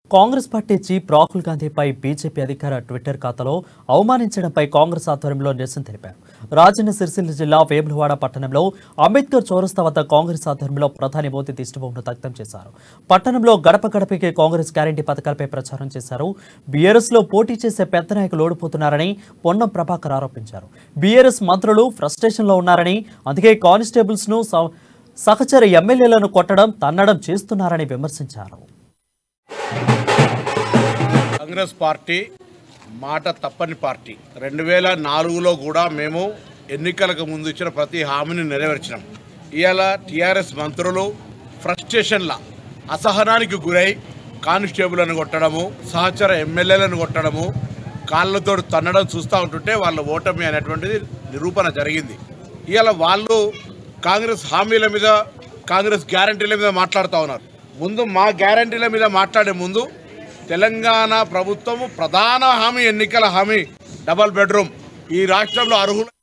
Congress party chief Rahul గాంధీపై BJP అధికార Twitter ఖాతాలో అవమానించడంపై కాంగ్రెస్ ఆధ్వర్యంలో నిరసన తెలిపారు. రాజన్న సిరిసిల్ల జిల్లా వేములవాడ పట్టణంలో అంబేద్కర్ చౌరస్తా వద్ద కాంగ్రెస్ ఆధ్వర్యంలో ప్రధాని మోదీ దిష్టిబొమ్మను దగ్ధం చేశారు. పట్టణంలో గడప గడపకి కాంగ్రెస్ గ్యారంటీ పథకాలపై ప్రచారం చేశారు. బీఆర్ఎస్ లో పోటీ చేసే పెద్ద నాయకులు ఓడిపోతున్నారని పొన్నం ప్రభాకర్ ఆరోపించారు. బీఆర్ఎస్ మంత్రులు ఫ్రస్ట్రేషన్లో ఉన్నారని, అందుకే కానిస్టేబుల్స్ ను సహచర ఎమ్మెల్యేలను కొట్టడం, తన్నడం చేస్తున్నారని విమర్శించారు. కాంగ్రెస్ పార్టీ మాట తప్పని పార్టీ. 2004లో కూడా మేము ఎన్నికలకు ముందు ఇచ్చిన ప్రతి హామీని నెరవేర్చినాం. ఇవాళ టీఆర్ఎస్ మంత్రులు ఫ్రస్ట్రేషన్ల అసహనానికి గురై కానిస్టేబుల్ని కొట్టడము, సహచర ఎమ్మెల్యేలను కొట్టడము, కాళ్ళతో తన్నడం చూస్తూ ఉంటుంటే వాళ్ళ ఓటమి అనేటువంటిది నిరూపణ జరిగింది. ఇవాళ వాళ్ళు కాంగ్రెస్ హామీల మీద, కాంగ్రెస్ గ్యారంటీల మీద మాట్లాడుతూ ఉన్నారు. ముందు మా గ్యారంటీల మీద మాట్లాడే ముందు తెలంగాణ ప్రభుత్వము ప్రధాన హామీ, ఎన్నికల హామీ డబల్ బెడ్రూమ్ ఈ రాష్ట్రంలో అర్హులు